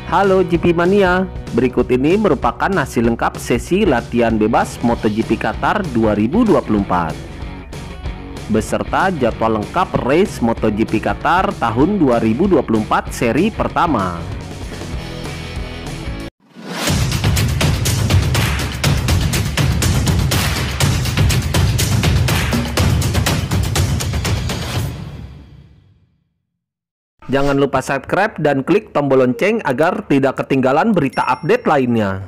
Halo GP Mania, berikut ini merupakan hasil lengkap sesi latihan bebas MotoGP Qatar 2024 beserta jadwal lengkap race MotoGP Qatar tahun 2024 seri pertama. Jangan lupa subscribe dan klik tombol lonceng agar tidak ketinggalan berita update lainnya.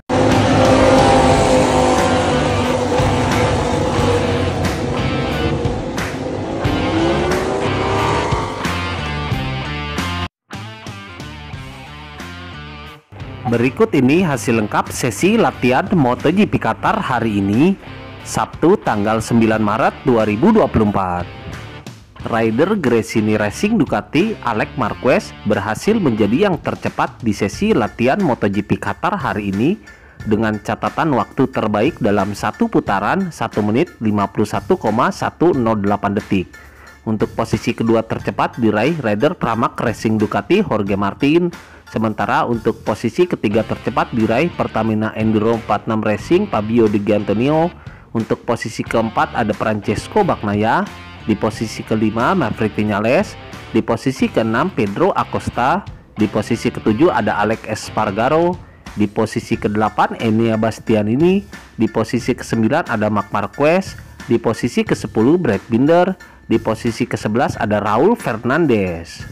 Berikut ini hasil lengkap sesi latihan MotoGP Qatar hari ini, Sabtu tanggal 9 Maret 2024. Rider Gresini Racing Ducati Alex Marquez berhasil menjadi yang tercepat di sesi latihan MotoGP Qatar hari ini dengan catatan waktu terbaik dalam satu putaran 1 menit 51,108 detik. Untuk posisi kedua tercepat diraih rider Pramac Racing Ducati Jorge Martin, sementara untuk posisi ketiga tercepat diraih Pertamina Enduro 46 Racing Fabio Di Giannantonio. Untuk posisi keempat ada Francesco Bagnaia, di posisi kelima Maverick Viñales, di posisi keenam Pedro Acosta, di posisi ketujuh ada Alex Espargaro, di posisi kedelapan Enea Bastianini, di posisi kesembilan ada Marc Marquez, di posisi ke-10 Brad Binder, di posisi ke-11 ada Raul Fernandez.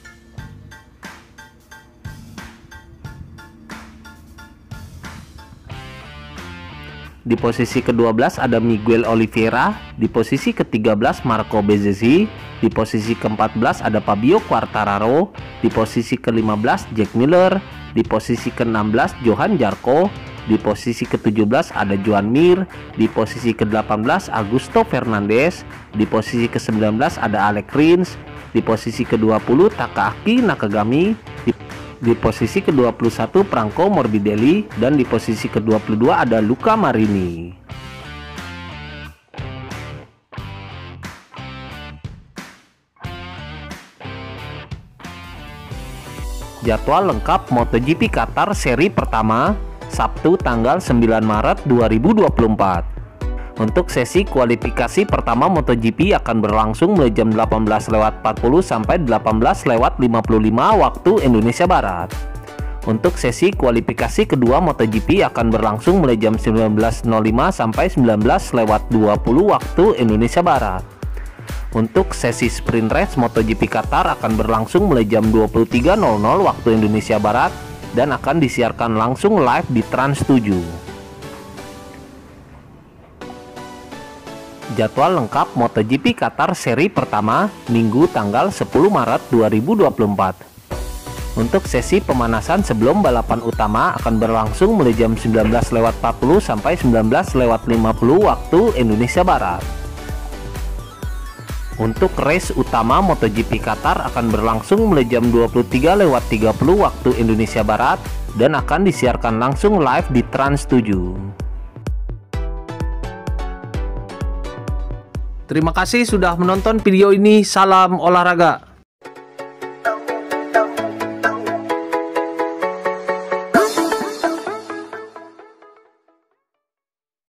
Di posisi ke-12 ada Miguel Oliveira, di posisi ke-13 Marco Bezzecchi, di posisi ke-14 ada Fabio Quartararo, di posisi ke-15 Jack Miller, di posisi ke-16 Johan Zarco, di posisi ke-17 ada Joan Mir, di posisi ke-18 Augusto Fernandez, di posisi ke-19 ada Alex Rins, di posisi ke-20 Takaaki Nakagami, di posisi ke-21 Franco Morbidelli, dan di posisi ke-22 ada Luca Marini. Jadwal lengkap MotoGP Qatar seri pertama Sabtu tanggal 9 Maret 2024. Untuk sesi kualifikasi pertama MotoGP akan berlangsung mulai jam 18.40 sampai 18.55 waktu Indonesia Barat. Untuk sesi kualifikasi kedua MotoGP akan berlangsung mulai jam 19.05 sampai 19.20 waktu Indonesia Barat. Untuk sesi sprint race MotoGP Qatar akan berlangsung mulai jam 23.00 waktu Indonesia Barat dan akan disiarkan langsung live di Trans 7. Jadwal lengkap MotoGP Qatar seri pertama Minggu tanggal 10 Maret 2024. Untuk sesi pemanasan sebelum balapan utama akan berlangsung mulai jam 19.40 sampai 19.50 waktu Indonesia Barat. Untuk race utama MotoGP Qatar akan berlangsung mulai jam 23.30 waktu Indonesia Barat dan akan disiarkan langsung live di Trans 7. Terima kasih sudah menonton video ini. Salam olahraga.